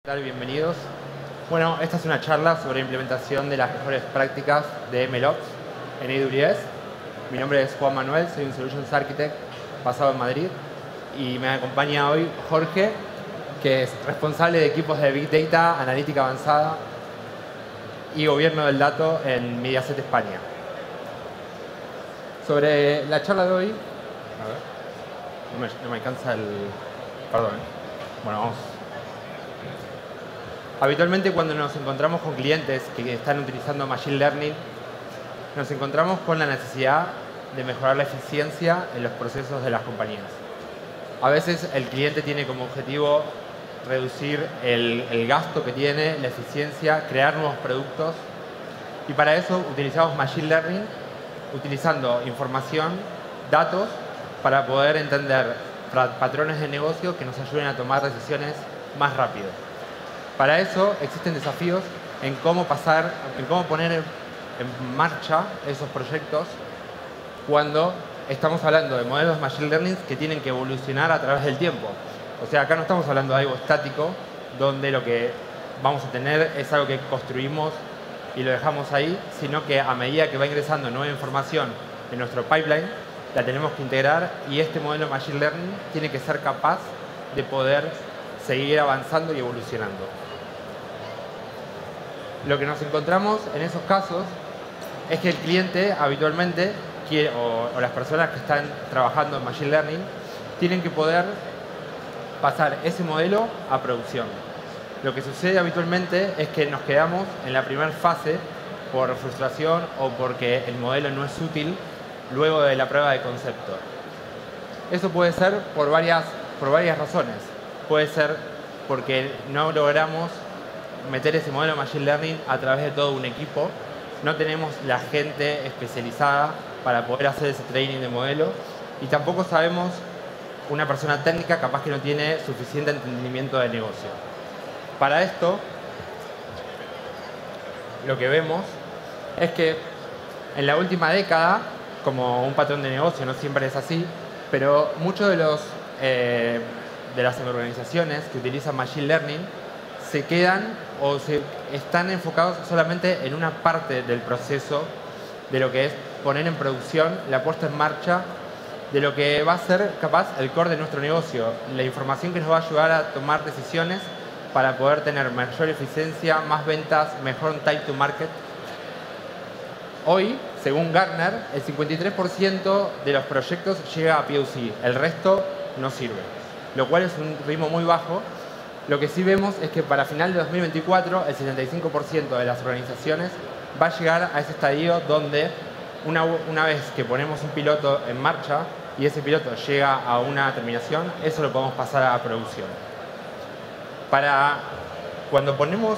¿Qué tal? Bienvenidos. Bueno, esta es una charla sobre implementación de las mejores prácticas de MLOps en AWS. Mi nombre es Juan Manuel, soy un Solutions Architect basado en Madrid y me acompaña hoy Jorge, que es responsable de equipos de Big Data, Analítica Avanzada y Gobierno del Dato en Mediaset España. Sobre la charla de hoy... A ver, no me alcanza el... Perdón. Bueno, vamos... Habitualmente cuando nos encontramos con clientes que están utilizando Machine Learning, nos encontramos con la necesidad de mejorar la eficiencia en los procesos de las compañías. A veces el cliente tiene como objetivo reducir el gasto que tiene, la eficiencia, crear nuevos productos y para eso utilizamos Machine Learning utilizando información, datos, para poder entender patrones de negocio que nos ayuden a tomar decisiones más rápido. Para eso existen desafíos en cómo poner en marcha esos proyectos cuando estamos hablando de modelos de Machine Learning que tienen que evolucionar a través del tiempo. O sea, acá no estamos hablando de algo estático, donde lo que vamos a tener es algo que construimos y lo dejamos ahí, sino que a medida que va ingresando nueva información en nuestro pipeline, la tenemos que integrar y este modelo de Machine Learning tiene que ser capaz de poder seguir avanzando y evolucionando. Lo que nos encontramos en esos casos es que el cliente habitualmente quiere, o las personas que están trabajando en Machine Learning tienen que poder pasar ese modelo a producción. Lo que sucede habitualmente es que nos quedamos en la primera fase por frustración o porque el modelo no es útil luego de la prueba de concepto. Eso puede ser por varias razones. Puede ser porque no logramos meter ese modelo de Machine Learning a través de todo un equipo. No tenemos la gente especializada para poder hacer ese training de modelo y tampoco sabemos una persona técnica capaz que no tiene suficiente entendimiento de negocio. Para esto, lo que vemos es que en la última década, como un patrón de negocio, no siempre es así, pero muchos de las organizaciones que utilizan Machine Learning se quedan o están enfocados solamente en una parte del proceso de lo que es poner en producción la puesta en marcha de lo que va a ser capaz el core de nuestro negocio, la información que nos va a ayudar a tomar decisiones para poder tener mayor eficiencia, más ventas, mejor time to market. Hoy, según Gartner, el 53% de los proyectos llega a POC, el resto no sirve, lo cual es un ritmo muy bajo. Lo que sí vemos es que para final de 2024 el 75% de las organizaciones va a llegar a ese estadio donde una vez que ponemos un piloto en marcha y ese piloto llega a una terminación, eso lo podemos pasar a producción. Cuando ponemos...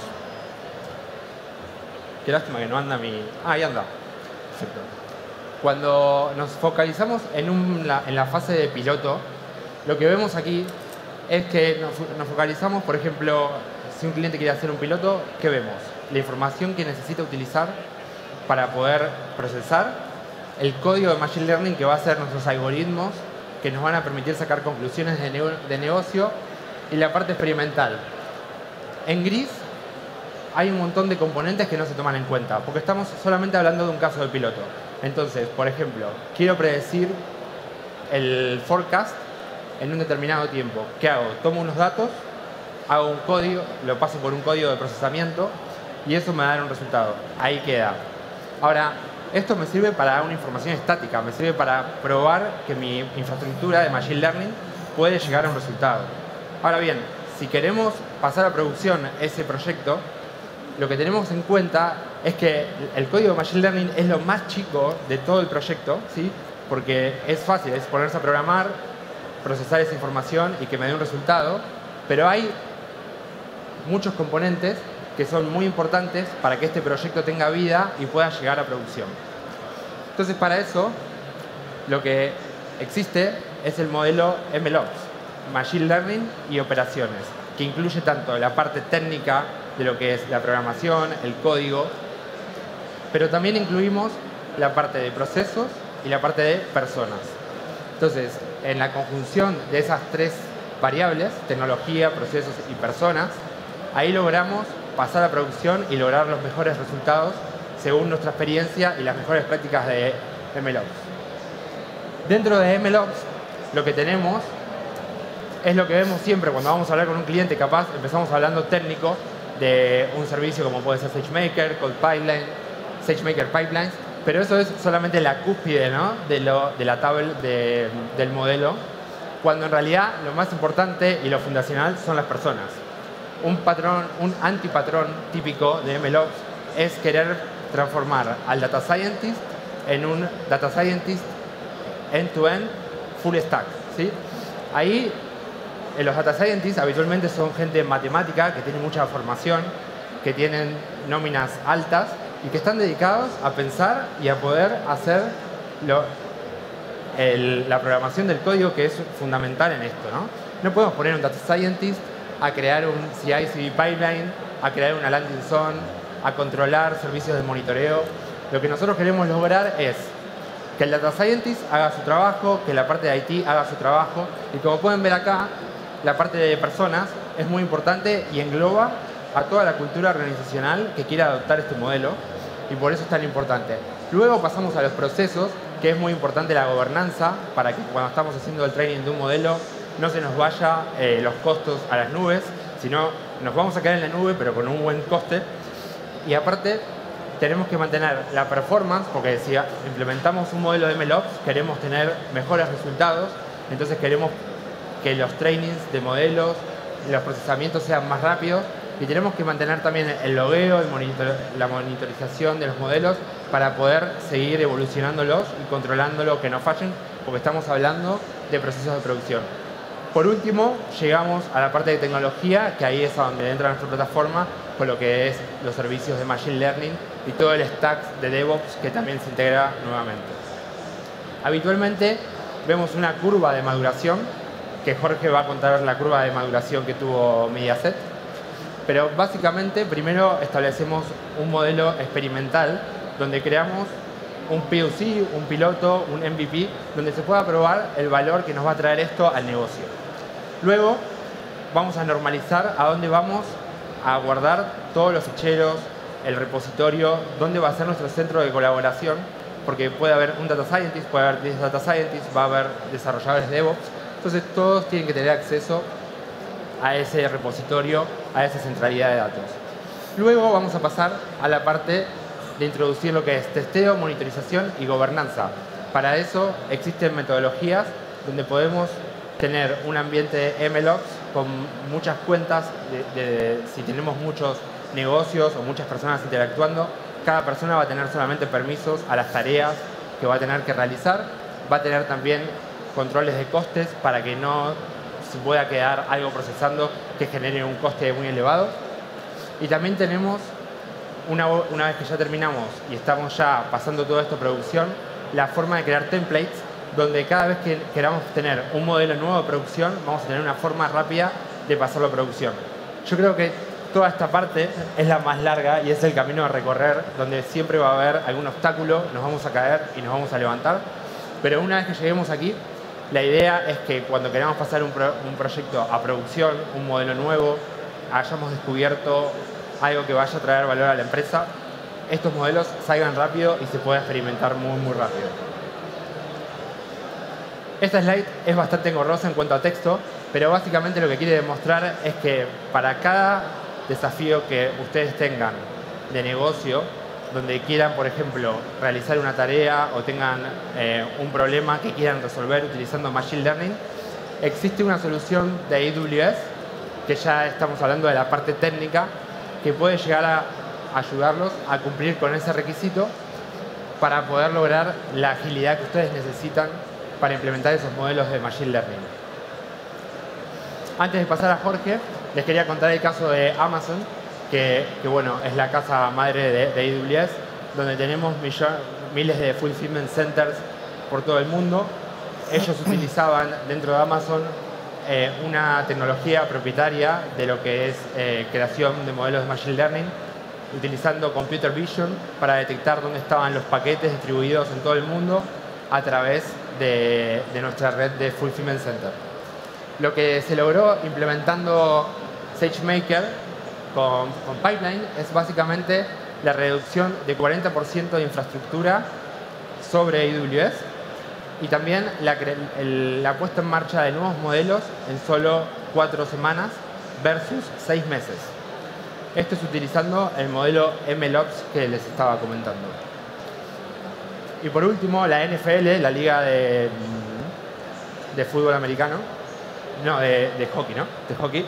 Qué lástima que no anda mi... Ah, ahí anda. Perfecto. Cuando nos focalizamos en la fase de piloto, lo que vemos aquí es que nos focalizamos, por ejemplo, si un cliente quiere hacer un piloto, ¿qué vemos? La información que necesita utilizar para poder procesar, el código de Machine Learning que va a ser nuestros algoritmos que nos van a permitir sacar conclusiones de negocio y la parte experimental. En gris hay un montón de componentes que no se toman en cuenta porque estamos solamente hablando de un caso de piloto. Entonces, por ejemplo, quiero predecir el forecast en un determinado tiempo. ¿Qué hago? Tomo unos datos, hago un código, lo paso por un código de procesamiento y eso me da un resultado. Ahí queda. Ahora, esto me sirve para una información estática, me sirve para probar que mi infraestructura de Machine Learning puede llegar a un resultado. Ahora bien, si queremos pasar a producción ese proyecto, lo que tenemos en cuenta es que el código de Machine Learning es lo más chico de todo el proyecto, ¿sí? Porque es fácil, es ponerse a programar, procesar esa información y que me dé un resultado, pero hay muchos componentes que son muy importantes para que este proyecto tenga vida y pueda llegar a producción. Entonces, para eso, lo que existe es el modelo MLOps, Machine Learning y Operaciones, que incluye tanto la parte técnica de lo que es la programación, el código, pero también incluimos la parte de procesos y la parte de personas. Entonces, en la conjunción de esas tres variables, tecnología, procesos y personas, Ahí logramos pasar a producción y lograr los mejores resultados según nuestra experiencia y las mejores prácticas de MLOps. Dentro de MLOps, lo que tenemos es lo que vemos siempre cuando vamos a hablar con un cliente. Capaz empezamos hablando técnico de un servicio como puede ser SageMaker, CodePipeline, SageMaker Pipelines, pero eso es solamente la cúspide, ¿no?, de la tabla del modelo, cuando en realidad lo más importante y lo fundacional son las personas. Un antipatrón típico de MLOps es querer transformar al Data Scientist en un Data Scientist end-to-end full stack, ¿sí? Ahí los Data Scientists habitualmente son gente matemática que tiene mucha formación, que tienen nóminas altas y que están dedicados a pensar y a poder hacer la programación del código, que es fundamental en esto, ¿no? No podemos poner un Data Scientist a crear un CI/CD pipeline, a crear una landing zone, a controlar servicios de monitoreo. Lo que nosotros queremos lograr es que el Data Scientist haga su trabajo, que la parte de IT haga su trabajo, y como pueden ver acá, la parte de personas es muy importante y engloba a toda la cultura organizacional que quiera adoptar este modelo, y por eso es tan importante. Luego pasamos a los procesos, que es muy importante la gobernanza, para que cuando estamos haciendo el training de un modelo no se nos vaya los costos a las nubes, sino nos vamos a quedar en la nube pero con un buen coste. Y aparte tenemos que mantener la performance, porque si implementamos un modelo de MLOps queremos tener mejores resultados, entonces queremos que los trainings de modelos, los procesamientos sean más rápidos, y tenemos que mantener también el logueo, la monitorización de los modelos para poder seguir evolucionándolos y controlándolo, que no fallen, porque estamos hablando de procesos de producción. Por último, llegamos a la parte de tecnología, que ahí es a donde entra nuestra plataforma, con lo que es los servicios de Machine Learning y todo el stack de DevOps que también se integra nuevamente. Habitualmente vemos una curva de maduración, que Jorge va a contar la curva de maduración que tuvo Mediaset, pero básicamente primero establecemos un modelo experimental donde creamos un POC, un piloto, un MVP, donde se pueda probar el valor que nos va a traer esto al negocio. Luego vamos a normalizar a dónde vamos a guardar todos los ficheros, el repositorio, dónde va a ser nuestro centro de colaboración, porque puede haber un Data Scientist, puede haber 10 Data Scientists, va a haber desarrolladores DevOps, entonces todos tienen que tener acceso a ese repositorio, a esa centralidad de datos. Luego vamos a pasar a la parte de introducir lo que es testeo, monitorización y gobernanza. Para eso existen metodologías donde podemos tener un ambiente de MLOps con muchas cuentas, si tenemos muchos negocios o muchas personas interactuando, cada persona va a tener solamente permisos a las tareas que va a tener que realizar, va a tener también controles de costes para que no se pueda quedar algo procesando que genere un coste muy elevado. Y también tenemos, una vez que ya terminamos y estamos ya pasando todo esto a producción, la forma de crear templates, donde cada vez que queramos tener un modelo nuevo de producción, vamos a tener una forma rápida de pasarlo a producción. Yo creo que toda esta parte es la más larga y es el camino a recorrer, donde siempre va a haber algún obstáculo, nos vamos a caer y nos vamos a levantar. Pero una vez que lleguemos aquí, la idea es que cuando queramos pasar un proyecto a producción, un modelo nuevo, hayamos descubierto algo que vaya a traer valor a la empresa, estos modelos salgan rápido y se pueda experimentar muy, muy rápido. Esta slide es bastante engorrosa en cuanto a texto, pero básicamente lo que quiere demostrar es que para cada desafío que ustedes tengan de negocio, donde quieran, por ejemplo, realizar una tarea o tengan un problema que quieran resolver utilizando Machine Learning, existe una solución de AWS, que ya estamos hablando de la parte técnica, que puede llegar a ayudarlos a cumplir con ese requisito para poder lograr la agilidad que ustedes necesitan para implementar esos modelos de Machine Learning. Antes de pasar a Jorge, les quería contar el caso de Amazon, que bueno, es la casa madre de AWS, donde tenemos miles de fulfillment centers por todo el mundo. Ellos utilizaban dentro de Amazon una tecnología propietaria de lo que es creación de modelos de Machine Learning, utilizando Computer Vision para detectar dónde estaban los paquetes distribuidos en todo el mundo a través de nuestra red de Fulfillment Center. Lo que se logró implementando SageMaker con Pipeline es básicamente la reducción de 40% de infraestructura sobre AWS y también la puesta en marcha de nuevos modelos en solo 4 semanas versus 6 meses. Esto es utilizando el modelo MLOps que les estaba comentando. Y por último, la NFL, la liga de fútbol americano, no, de hockey, ¿no? De hockey,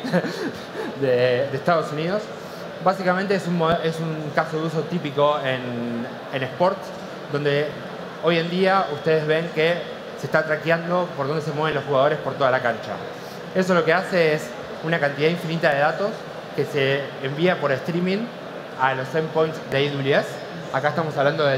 de Estados Unidos. Básicamente es un caso de uso típico en sports, donde hoy en día ustedes ven que se está traqueando por dónde se mueven los jugadores por toda la cancha. Eso lo que hace es una cantidad infinita de datos que se envía por streaming a los endpoints de AWS. Acá estamos hablando de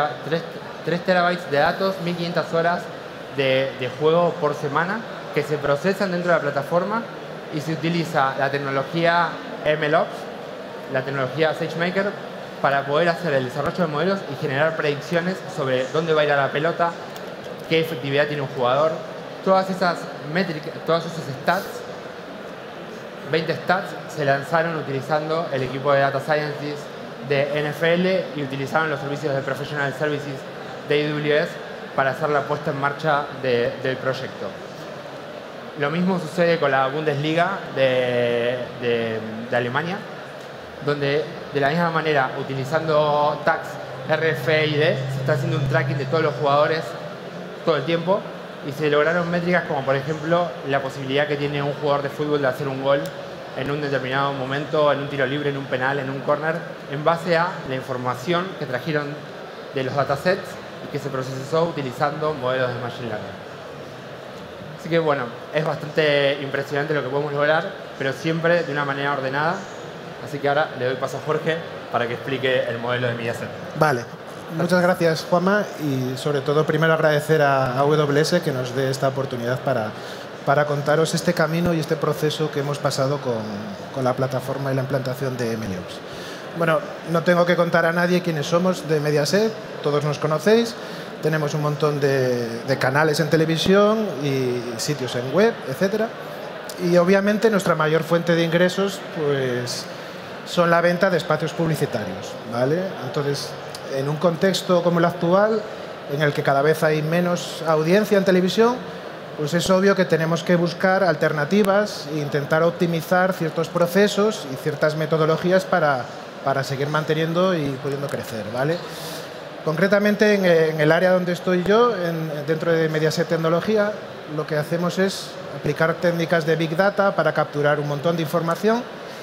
3 terabytes de datos, 1500 horas de juego por semana que se procesan dentro de la plataforma y se utiliza la tecnología MLOps, la tecnología SageMaker, para poder hacer el desarrollo de modelos y generar predicciones sobre dónde va a ir a la pelota, qué efectividad tiene un jugador. Todas esas métricas, todos esos stats, 20 stats, se lanzaron utilizando el equipo de Data Scientists de NFL y utilizaron los servicios de Professional Services de AWS para hacer la puesta en marcha del proyecto. Lo mismo sucede con la Bundesliga de Alemania, donde de la misma manera, utilizando tags RFID, se está haciendo un tracking de todos los jugadores todo el tiempo y se lograron métricas como, por ejemplo, la posibilidad que tiene un jugador de fútbol de hacer un gol en un determinado momento, en un tiro libre, en un penal, en un córner, en base a la información que trajeron de los datasets y que se procesó utilizando modelos de Machine Learning. Así que bueno, es bastante impresionante lo que podemos lograr, pero siempre de una manera ordenada. Así que ahora le doy paso a Jorge para que explique el modelo de Mediaset. Vale. Muchas gracias, Juanma, y sobre todo primero agradecer a AWS que nos dé esta oportunidad para contaros este camino y este proceso que hemos pasado con la plataforma y la implantación de MLOps. Bueno, no tengo que contar a nadie quiénes somos de Mediaset, todos nos conocéis, tenemos un montón de canales en televisión y sitios en web, etcétera. Y obviamente nuestra mayor fuente de ingresos pues, son la venta de espacios publicitarios, ¿vale? Entonces, en un contexto como el actual, en el que cada vez hay menos audiencia en televisión, pues es obvio que tenemos que buscar alternativas e intentar optimizar ciertos procesos y ciertas metodologías para seguir manteniendo y pudiendo crecer, ¿vale? Concretamente, en el área donde estoy yo, dentro de Mediaset Tecnología, lo que hacemos es aplicar técnicas de Big Data para capturar un montón de información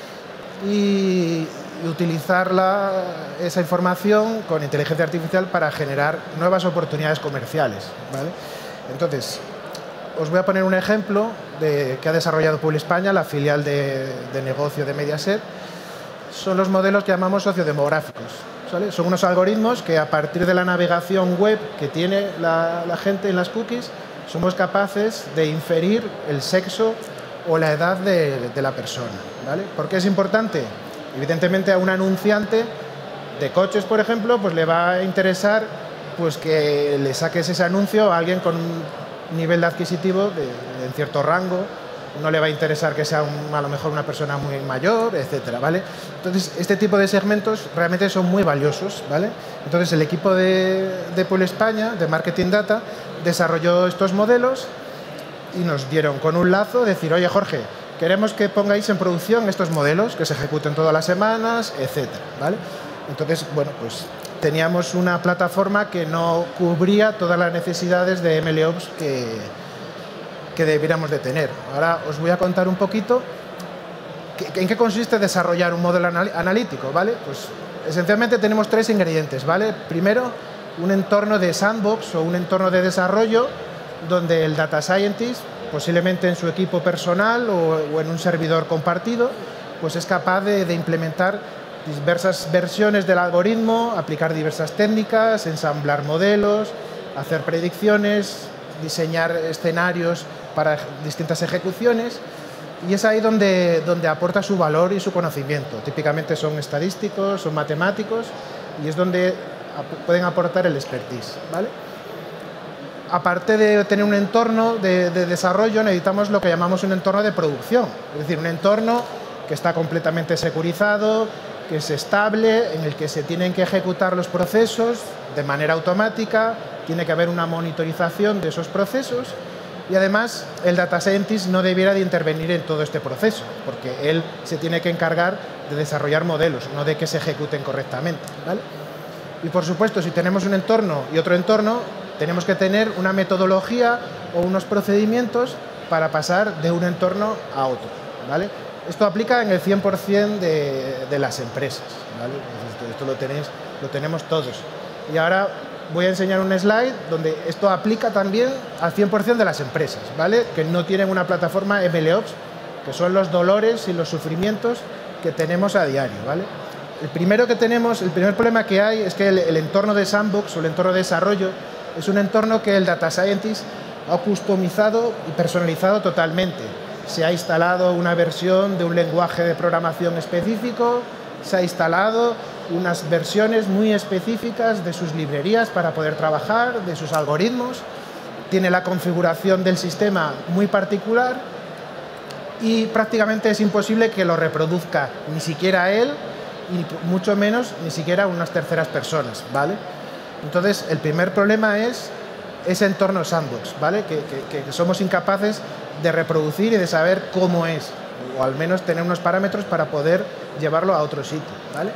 y utilizar esa información con inteligencia artificial para generar nuevas oportunidades comerciales, ¿vale? Entonces, os voy a poner un ejemplo que ha desarrollado Publiespaña, la filial de negocio de Mediaset. Son los modelos que llamamos sociodemográficos, ¿vale? Son unos algoritmos que a partir de la navegación web que tiene la gente en las cookies, somos capaces de inferir el sexo o la edad de la persona, ¿vale? ¿Por qué es importante? Evidentemente a un anunciante de coches, por ejemplo, pues le va a interesar pues, que le saques ese anuncio a alguien con un nivel de adquisitivo en cierto rango. No le va a interesar que sea a lo mejor una persona muy mayor, etcétera, ¿vale? Entonces, este tipo de segmentos realmente son muy valiosos, ¿vale? Entonces, el equipo de Publiespaña, de Marketing Data, desarrolló estos modelos y nos dieron con un lazo decir, oye, Jorge, queremos que pongáis en producción estos modelos, que se ejecuten todas las semanas, etcétera, ¿vale? Entonces, bueno, pues teníamos una plataforma que no cubría todas las necesidades de MLOps que debiéramos de tener. Ahora os voy a contar un poquito en qué consiste desarrollar un modelo analítico, ¿vale? Pues esencialmente tenemos 3 ingredientes, ¿vale? Primero, un entorno de sandbox o un entorno de desarrollo donde el data scientist, posiblemente en su equipo personal o en un servidor compartido, pues es capaz de implementar diversas versiones del algoritmo, aplicar diversas técnicas, ensamblar modelos, hacer predicciones, diseñar escenarios para distintas ejecuciones, y es ahí donde aporta su valor y su conocimiento. Típicamente son estadísticos, son matemáticos, y es donde pueden aportar el expertise, ¿vale? Aparte de tener un entorno de desarrollo, necesitamos lo que llamamos un entorno de producción, es decir, un entorno que está completamente securizado, que es estable, en el que se tienen que ejecutar los procesos de manera automática, tiene que haber una monitorización de esos procesos y además el data scientist no debiera de intervenir en todo este proceso, porque él se tiene que encargar de desarrollar modelos, no de que se ejecuten correctamente, ¿vale? Y por supuesto, si tenemos un entorno y otro entorno, tenemos que tener una metodología o unos procedimientos para pasar de un entorno a otro, ¿vale? Esto aplica en el 100% de las empresas, ¿vale? Esto lo tenemos todos. Y ahora voy a enseñar un slide donde esto aplica también al 100% de las empresas, ¿vale? Que no tienen una plataforma MLOps, que son los dolores y los sufrimientos que tenemos a diario, ¿vale? El primer problema que hay es que el entorno de sandbox o el entorno de desarrollo es un entorno que el data scientist ha customizado y personalizado totalmente. Se ha instalado una versión de un lenguaje de programación específico, se ha instalado unas versiones muy específicas de sus librerías para poder trabajar, de sus algoritmos, tiene la configuración del sistema muy particular y prácticamente es imposible que lo reproduzca ni siquiera él y mucho menos ni siquiera unas terceras personas, ¿vale? Entonces, el primer problema es ese entorno sandbox, ¿vale? Que somos incapaces de reproducir y de saber cómo es, o al menos tener unos parámetros para poder llevarlo a otro sitio, ¿vale?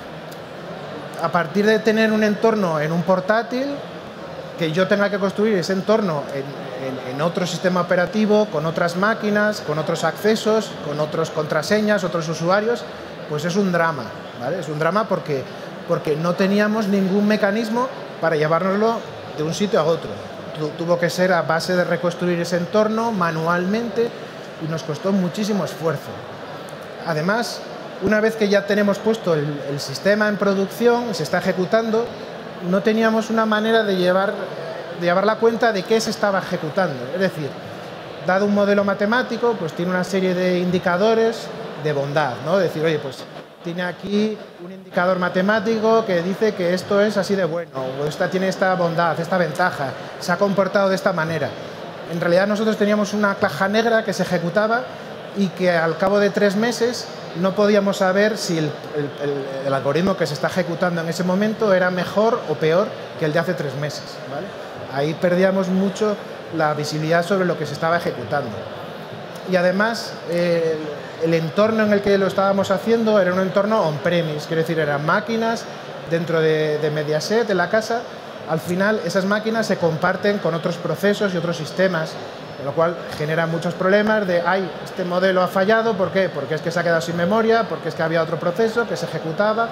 A partir de tener un entorno en un portátil, que yo tenga que construir ese entorno en otro sistema operativo, con otras máquinas, con otros accesos, con otras contraseñas, otros usuarios, pues es un drama, ¿vale? Es un drama porque no teníamos ningún mecanismo para llevárnoslo de un sitio a otro. Tuvo que ser a base de reconstruir ese entorno manualmente y nos costó muchísimo esfuerzo. Además, una vez que ya tenemos puesto el sistema en producción, se está ejecutando, no teníamos una manera de llevar la cuenta de qué se estaba ejecutando. Es decir, dado un modelo matemático, pues tiene una serie de indicadores de bondad, ¿no? Decir, oye, pues tiene aquí un indicador matemático que dice que esto es así de bueno, o esta tiene esta bondad, esta ventaja, se ha comportado de esta manera. En realidad nosotros teníamos una caja negra que se ejecutaba y que al cabo de 3 meses no podíamos saber si el algoritmo que se está ejecutando en ese momento era mejor o peor que el de hace 3 meses, ¿vale? Ahí perdíamos mucho la visibilidad sobre lo que se estaba ejecutando. Y además, el entorno en el que lo estábamos haciendo era un entorno on-premise, quiere decir, eran máquinas dentro de Mediaset, de la casa. Al final, esas máquinas se comparten con otros procesos y otros sistemas, con lo cual genera muchos problemas de, ay, este modelo ha fallado, ¿por qué? Porque es que se ha quedado sin memoria, porque es que había otro proceso que se ejecutaba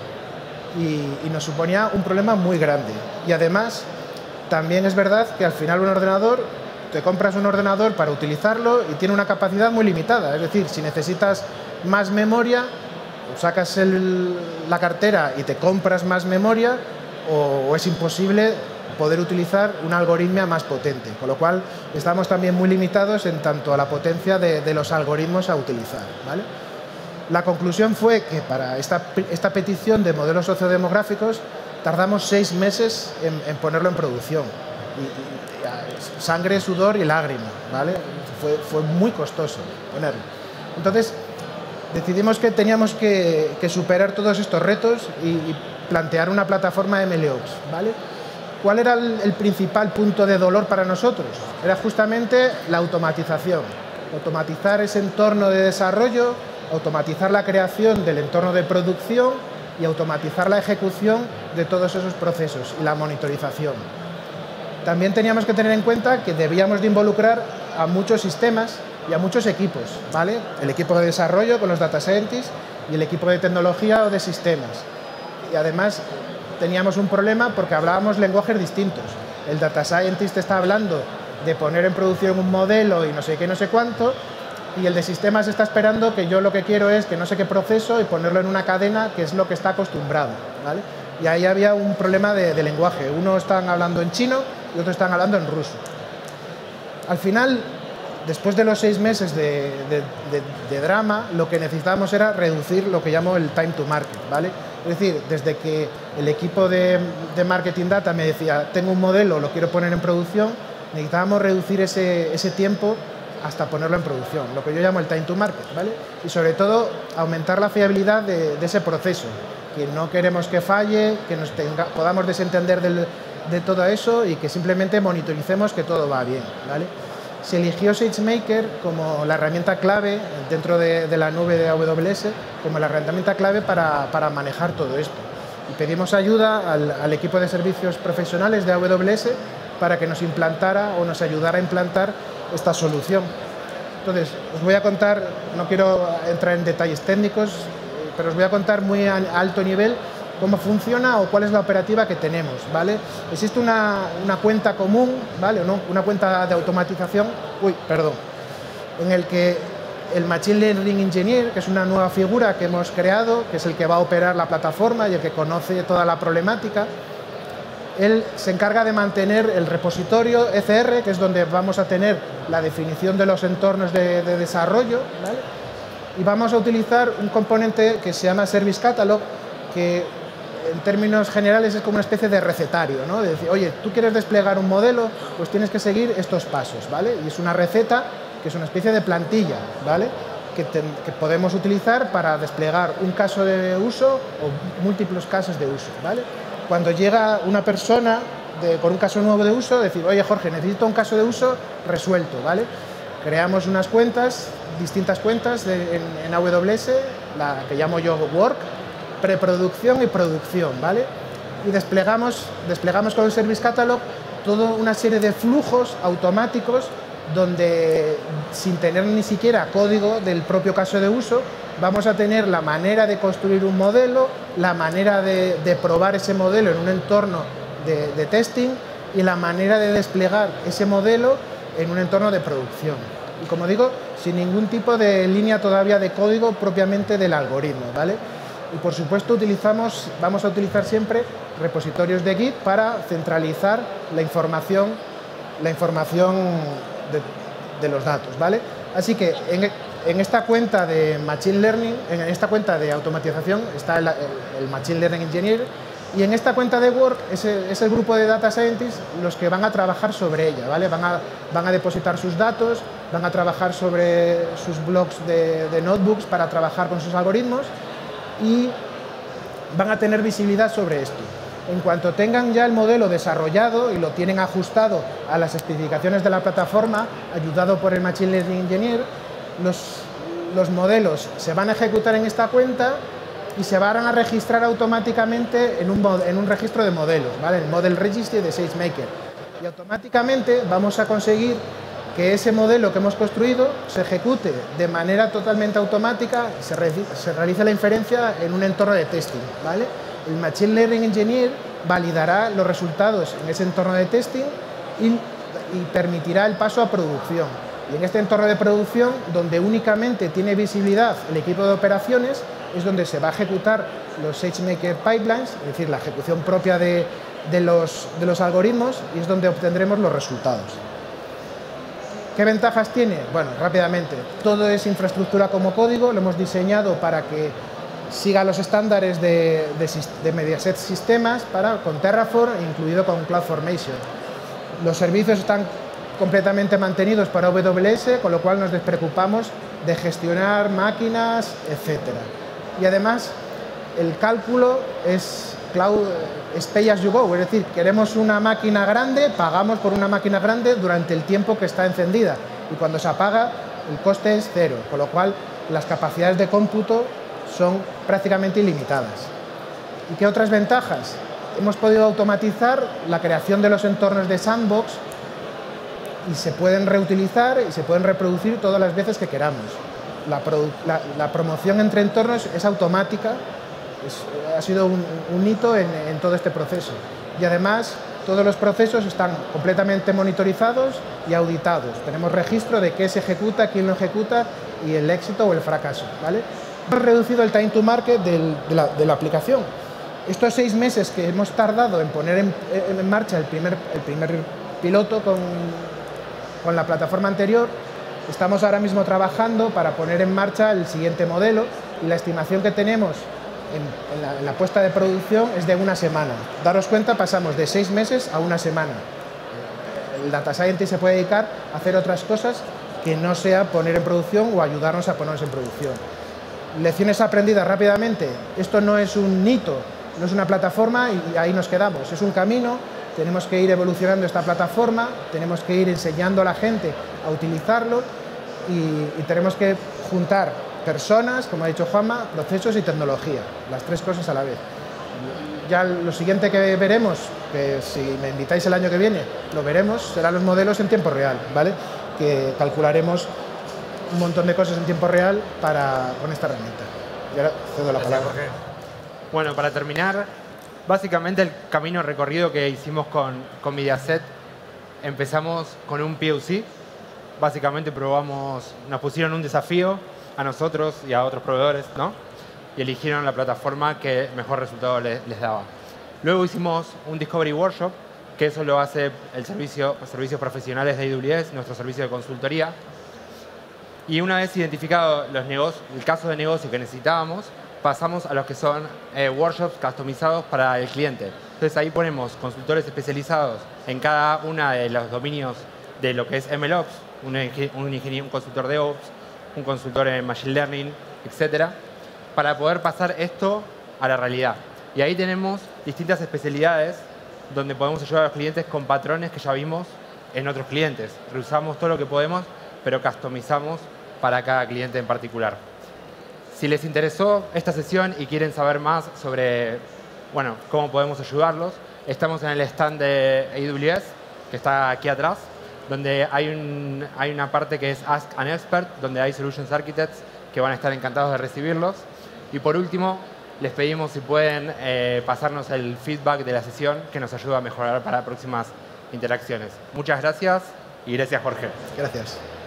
y nos suponía un problema muy grande. Y además, también es verdad que al final un ordenador, te compras un ordenador para utilizarlo y tiene una capacidad muy limitada, es decir, si necesitas más memoria, sacas la cartera y te compras más memoria o es imposible poder utilizar una algoritmia más potente, con lo cual estamos también muy limitados en tanto a la potencia de los algoritmos a utilizar, ¿vale? La conclusión fue que para esta petición de modelos sociodemográficos tardamos 6 meses en ponerlo en producción. Y sangre, sudor y lágrima, ¿vale? Fue muy costoso ponerlo. Entonces, decidimos que teníamos que superar todos estos retos y plantear una plataforma MLOps, ¿vale? ¿Cuál era el principal punto de dolor para nosotros? Era justamente la automatización. Automatizar ese entorno de desarrollo, automatizar la creación del entorno de producción y automatizar la ejecución de todos esos procesos y la monitorización. También teníamos que tener en cuenta que debíamos de involucrar a muchos sistemas y a muchos equipos, ¿vale? El equipo de desarrollo con los data scientists y el equipo de tecnología o de sistemas. Y además teníamos un problema porque hablábamos lenguajes distintos. El data scientist está hablando de poner en producción un modelo y no sé qué, no sé cuánto, y el de sistemas está esperando que yo lo que quiero es que no sé qué proceso y ponerlo en una cadena que es lo que está acostumbrado, ¿vale? Y ahí había un problema de lenguaje. Uno están hablando en chino y otros están hablando en ruso. Al final, después de los 6 meses de drama, lo que necesitábamos era reducir lo que llamo el time to market, ¿vale? Es decir, desde que el equipo de marketing data me decía, tengo un modelo, lo quiero poner en producción, necesitábamos reducir ese tiempo hasta ponerlo en producción, lo que yo llamo el time to market, ¿vale? Y sobre todo aumentar la fiabilidad de ese proceso, que no queremos que falle, que podamos desentender de todo eso y que simplemente monitoricemos que todo va bien, ¿vale? Se eligió SageMaker como la herramienta clave dentro de la nube de AWS, como la herramienta clave para manejar todo esto. Y pedimos ayuda al equipo de servicios profesionales de AWS para que nos implantara o nos ayudara a implantar esta solución. Entonces, os voy a contar, no quiero entrar en detalles técnicos, pero os voy a contar muy a alto nivel cómo funciona o cuál es la operativa que tenemos, ¿vale? Existe una cuenta común, ¿vale? Una cuenta de automatización, en el que el Machine Learning Engineer, que es una nueva figura que hemos creado, que es el que va a operar la plataforma y el que conoce toda la problemática, él se encarga de mantener el repositorio ECR, que es donde vamos a tener la definición de los entornos de desarrollo, ¿vale? Y vamos a utilizar un componente que se llama Service Catalog, que en términos generales es como una especie de recetario, ¿no? De decir, oye, tú quieres desplegar un modelo, pues tienes que seguir estos pasos, ¿vale? Y es una receta que es una especie de plantilla, ¿vale? Que podemos utilizar para desplegar un caso de uso o múltiples casos de uso, ¿vale? Cuando llega una persona con un caso nuevo de uso, decir, oye, Jorge, necesito un caso de uso resuelto, ¿vale? Creamos unas cuentas, distintas cuentas en AWS, la que llamo yo Work, preproducción y producción, ¿vale? Y desplegamos con el Service Catalog toda una serie de flujos automáticos donde, sin tener ni siquiera código del propio caso de uso, vamos a tener la manera de construir un modelo, la manera de probar ese modelo en un entorno de testing y la manera de desplegar ese modelo en un entorno de producción. Y como digo, sin ningún tipo de línea todavía de código propiamente del algoritmo, ¿vale? Y por supuesto vamos a utilizar siempre repositorios de Git para centralizar la información de los datos, ¿vale? Así que en esta cuenta de Machine Learning, en esta cuenta de automatización está el Machine Learning Engineer, y en esta cuenta de Work es el grupo de Data Scientists los que van a trabajar sobre ella, ¿vale? Van a depositar sus datos, van a trabajar sobre sus blogs de notebooks para trabajar con sus algoritmos y van a tener visibilidad sobre esto. En cuanto tengan ya el modelo desarrollado y lo tienen ajustado a las especificaciones de la plataforma, ayudado por el Machine Learning Engineer, los modelos se van a ejecutar en esta cuenta y se van a registrar automáticamente en un registro de modelos, ¿vale? El Model Registry de SageMaker. Y automáticamente vamos a conseguir que ese modelo que hemos construido se ejecute de manera totalmente automática, se realice la inferencia en un entorno de testing, ¿vale? El Machine Learning Engineer validará los resultados en ese entorno de testing y permitirá el paso a producción. Y en este entorno de producción, donde únicamente tiene visibilidad el equipo de operaciones, es donde se va a ejecutar los SageMaker Pipelines, es decir, la ejecución propia de los algoritmos, y es donde obtendremos los resultados. ¿Qué ventajas tiene? Bueno, rápidamente, todo es infraestructura como código, lo hemos diseñado para que siga los estándares de Mediaset Sistemas con Terraform, incluido con CloudFormation. Los servicios están completamente mantenidos para AWS, con lo cual nos despreocupamos de gestionar máquinas, etc. Y además, el cálculo es pay as you go, es decir, queremos una máquina grande, pagamos por una máquina grande durante el tiempo que está encendida, y cuando se apaga el coste es cero, con lo cual las capacidades de cómputo son prácticamente ilimitadas. ¿Y qué otras ventajas? Hemos podido automatizar la creación de los entornos de sandbox y se pueden reutilizar y se pueden reproducir todas las veces que queramos. La promoción entre entornos es automática, ha sido un hito en todo este proceso. Y además, todos los procesos están completamente monitorizados y auditados. Tenemos registro de qué se ejecuta, quién lo ejecuta y el éxito o el fracaso, ¿vale? Hemos reducido el time to market de la aplicación. Estos 6 meses que hemos tardado en poner en marcha el primer piloto con la plataforma anterior, estamos ahora mismo trabajando para poner en marcha el siguiente modelo, y la estimación que tenemos en la puesta de producción es de 1 semana. Daros cuenta, pasamos de 6 meses a 1 semana. El Data Scientist se puede dedicar a hacer otras cosas que no sea poner en producción o ayudarnos a ponernos en producción. Lecciones aprendidas rápidamente. Esto no es un hito, no es una plataforma y ahí nos quedamos. Es un camino, tenemos que ir evolucionando esta plataforma, tenemos que ir enseñando a la gente a utilizarlo y tenemos que juntar personas, como ha dicho Juanma, procesos y tecnología, las tres cosas a la vez. Ya lo siguiente que veremos, que si me invitáis el año que viene, lo veremos, serán los modelos en tiempo real, ¿vale? Que calcularemos un montón de cosas en tiempo real con esta herramienta. Y ahora cedo la palabra. Bueno, para terminar, básicamente el camino recorrido que hicimos con Mediaset, empezamos con un POC. Básicamente nos pusieron un desafío a nosotros y a otros proveedores, ¿no? Y eligieron la plataforma que mejor resultado les daba. Luego hicimos un Discovery Workshop, que eso lo hace los servicios profesionales de AWS, nuestro servicio de consultoría. Y una vez identificado el caso de negocio que necesitábamos, pasamos a los que son workshops customizados para el cliente. Entonces ahí ponemos consultores especializados en cada uno de los dominios de lo que es MLOps, un consultor de Ops, un consultor en Machine Learning, etcétera, para poder pasar esto a la realidad. Y ahí tenemos distintas especialidades donde podemos ayudar a los clientes con patrones que ya vimos en otros clientes. Reusamos todo lo que podemos, pero customizamos para cada cliente en particular. Si les interesó esta sesión y quieren saber más sobre cómo podemos ayudarlos, estamos en el stand de AWS, que está aquí atrás, donde hay una parte que es Ask an Expert, donde hay Solutions Architects que van a estar encantados de recibirlos. Y por último, les pedimos si pueden pasarnos el feedback de la sesión, que nos ayuda a mejorar para próximas interacciones. Muchas gracias y gracias, Jorge. Gracias.